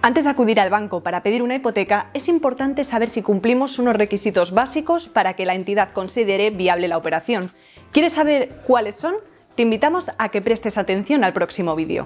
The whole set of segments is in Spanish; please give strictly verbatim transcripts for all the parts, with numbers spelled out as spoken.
Antes de acudir al banco para pedir una hipoteca, es importante saber si cumplimos unos requisitos básicos para que la entidad considere viable la operación. ¿Quieres saber cuáles son? Te invitamos a que prestes atención al próximo vídeo.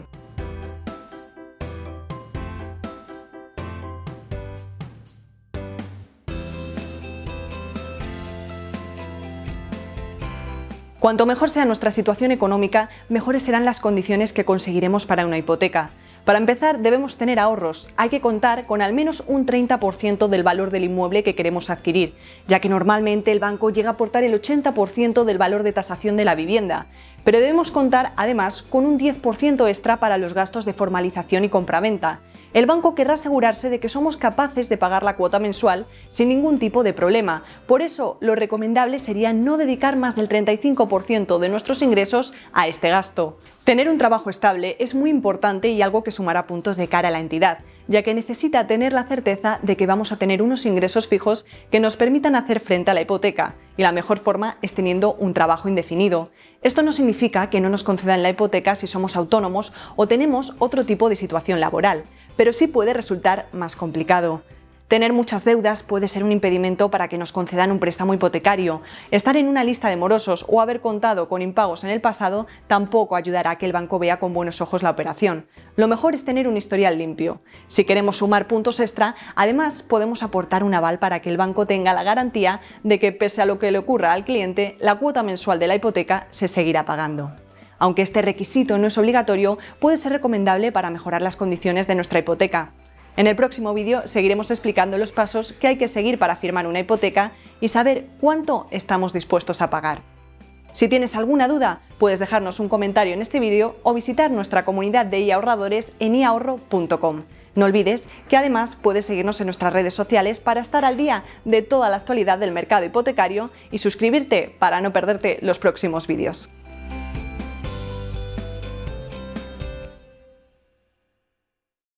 Cuanto mejor sea nuestra situación económica, mejores serán las condiciones que conseguiremos para una hipoteca. Para empezar, debemos tener ahorros. Hay que contar con al menos un treinta por ciento del valor del inmueble que queremos adquirir, ya que normalmente el banco llega a aportar el ochenta por ciento del valor de tasación de la vivienda. Pero debemos contar, además, con un diez por ciento extra para los gastos de formalización y compraventa. El banco querrá asegurarse de que somos capaces de pagar la cuota mensual sin ningún tipo de problema. Por eso, lo recomendable sería no dedicar más del treinta y cinco por ciento de nuestros ingresos a este gasto. Tener un trabajo estable es muy importante y algo que sumará puntos de cara a la entidad, ya que necesita tener la certeza de que vamos a tener unos ingresos fijos que nos permitan hacer frente a la hipoteca, y la mejor forma es teniendo un trabajo indefinido. Esto no significa que no nos concedan la hipoteca si somos autónomos o tenemos otro tipo de situación laboral, pero sí puede resultar más complicado. Tener muchas deudas puede ser un impedimento para que nos concedan un préstamo hipotecario. Estar en una lista de morosos o haber contado con impagos en el pasado tampoco ayudará a que el banco vea con buenos ojos la operación. Lo mejor es tener un historial limpio. Si queremos sumar puntos extra, además podemos aportar un aval para que el banco tenga la garantía de que, pese a lo que le ocurra al cliente, la cuota mensual de la hipoteca se seguirá pagando. Aunque este requisito no es obligatorio, puede ser recomendable para mejorar las condiciones de nuestra hipoteca. En el próximo vídeo seguiremos explicando los pasos que hay que seguir para firmar una hipoteca y saber cuánto estamos dispuestos a pagar. Si tienes alguna duda, puedes dejarnos un comentario en este vídeo o visitar nuestra comunidad de e-ahorradores en i ahorro punto com. No olvides que además puedes seguirnos en nuestras redes sociales para estar al día de toda la actualidad del mercado hipotecario y suscribirte para no perderte los próximos vídeos.